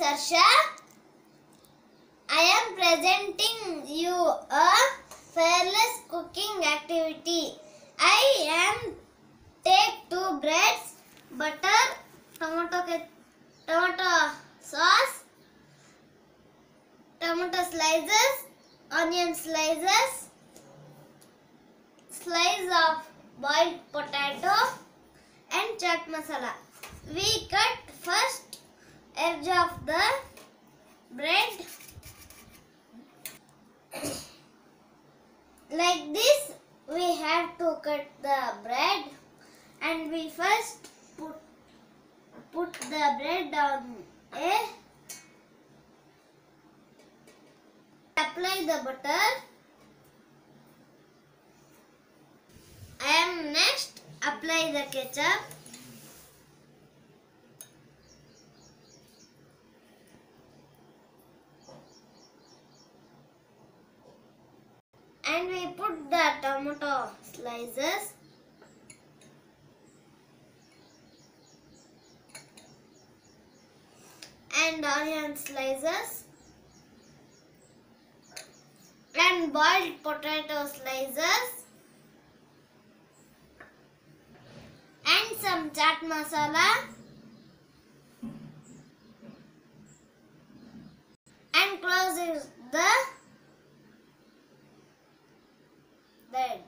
Harsha. I am presenting you a fireless cooking activity. I am take 2 breads, butter, tomato sauce, tomato slices, onion slices, slice of boiled potato and chaat masala. We cut first edge of the bread like this. We have to cut the bread, and we first put the bread on a apply the butter. I am next apply the ketchup. And we put the tomato slices. And onion slices. And boiled potato slices. And some chaat masala. And close the bread.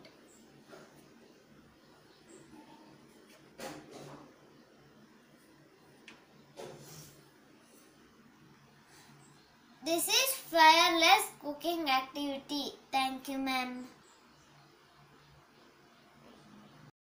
This is fireless cooking activity. Thank you, ma'am.